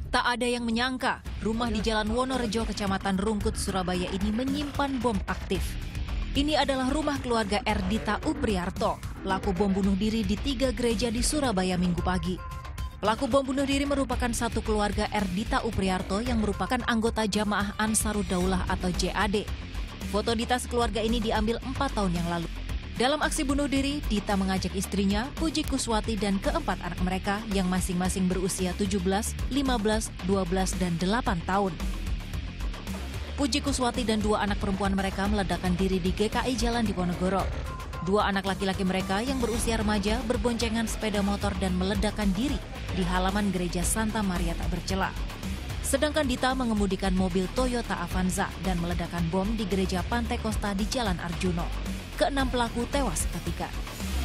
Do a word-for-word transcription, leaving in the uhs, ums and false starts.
Tak ada yang menyangka, rumah di Jalan Wonorejo, Kecamatan Rungkut, Surabaya ini menyimpan bom aktif. Ini adalah rumah keluarga Erdita Upriarto, pelaku bom bunuh diri di tiga gereja di Surabaya Minggu pagi. Pelaku bom bunuh diri merupakan satu keluarga Erdita Upriarto yang merupakan anggota Jamaah Ansarud Daulah atau J A D. Foto Dita sekeluarga ini diambil empat tahun yang lalu. Dalam aksi bunuh diri, Dita mengajak istrinya, Puji Kuswati, dan keempat anak mereka yang masing-masing berusia tujuh belas, lima belas, dua belas, dan delapan tahun. Puji Kuswati dan dua anak perempuan mereka meledakkan diri di G K I Jalan Diponegoro. Dua anak laki-laki mereka yang berusia remaja berboncengan sepeda motor dan meledakkan diri di halaman gereja Santa Maria Tak Bercela. Sedangkan Dita mengemudikan mobil Toyota Avanza dan meledakkan bom di gereja Pantai Costa di Jalan Arjuno. Keenam pelaku tewas seketika.